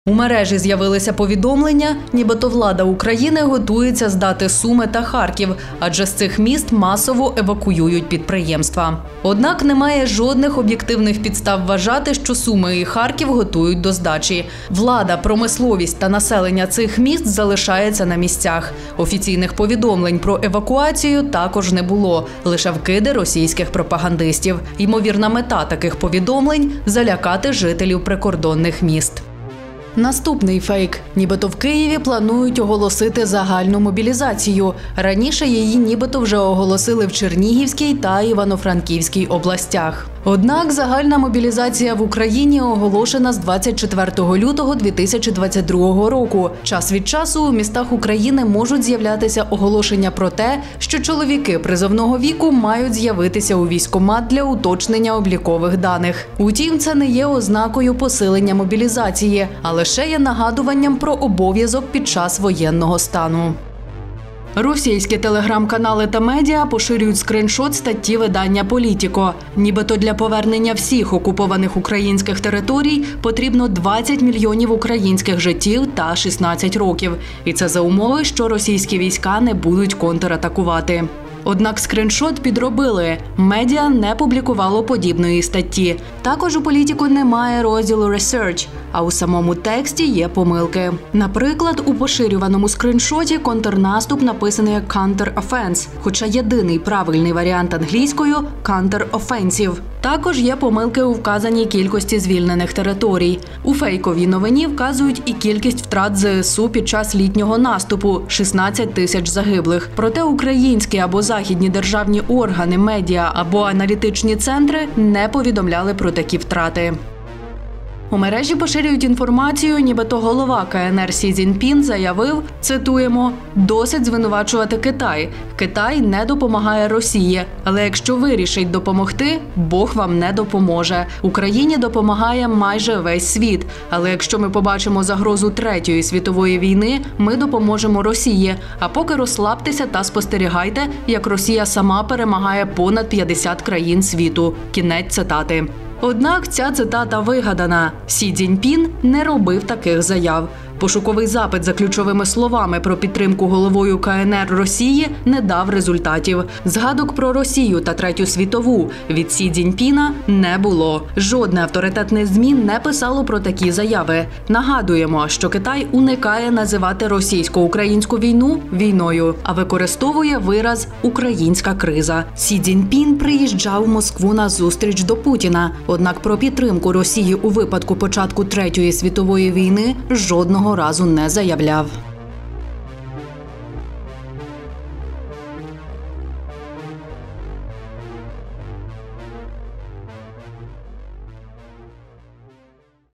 У мережі з'явилися повідомлення, нібито влада України готується здати Суми та Харків, адже з цих міст масово евакуюють підприємства. Однак немає жодних об'єктивних підстав вважати, що Суми і Харків готують до здачі. Влада, промисловість та населення цих міст залишається на місцях. Офіційних повідомлень про евакуацію також не було, лише вкиди російських пропагандистів. Ймовірна мета таких повідомлень – залякати жителів прикордонних міст. Наступний фейк. Нібито в Києві планують оголосити загальну мобілізацію. Раніше її нібито вже оголосили в Чернігівській та Івано-Франківській областях. Однак загальна мобілізація в Україні оголошена з 24 лютого 2022 року. Час від часу у містах України можуть з'являтися оголошення про те, що чоловіки призовного віку мають з'явитися у військкомат для уточнення облікових даних. Утім, це не є ознакою посилення мобілізації, а лише є нагадуванням про обов'язок під час воєнного стану. Російські телеграм-канали та медіа поширюють скриншот статті видання «Політіко». Нібито для повернення всіх окупованих українських територій потрібно 20 мільйонів українських життів та 16 років. І це за умови, що російські війська не будуть контратакувати. Однак скриншот підробили. Медіа не публікувало подібної статті. Також у «Політіко» немає розділу «Research», а у самому тексті є помилки. Наприклад, у поширюваному скриншоті контрнаступ написаний як «counter-offense», хоча єдиний правильний варіант англійською – «counter-offensive». Також є помилки у вказаній кількості звільнених територій. У фейковій новині вказують і кількість втрат ЗСУ під час літнього наступу – 16 тисяч загиблих. Проте українські або західні державні органи, медіа або аналітичні центри не повідомляли про такі втрати. У мережі поширюють інформацію, нібито голова КНР Сі Цзіньпін заявив, цитуємо, «Досить звинувачувати Китай. Китай не допомагає Росії. Але якщо вирішить допомогти, Бог вам не допоможе. Україні допомагає майже весь світ. Але якщо ми побачимо загрозу Третьої світової війни, ми допоможемо Росії. А поки розслабтеся та спостерігайте, як Росія сама перемагає понад 50 країн світу». Кінець цитати. Однак ця цитата вигадана. Сі Цзіньпін не робив таких заяв. Пошуковий запит за ключовими словами про підтримку головою КНР Росії не дав результатів. Згадок про Росію та Третю світову від Сі Цзіньпіна не було. Жодне авторитетне ЗМІ не писало про такі заяви. Нагадуємо, що Китай уникає називати російсько-українську війну війною, а використовує вираз «українська криза». Сі Цзіньпін приїжджав в Москву на зустріч до Путіна. Однак про підтримку Росії у випадку початку Третьої світової війни жодного разу не заявляв.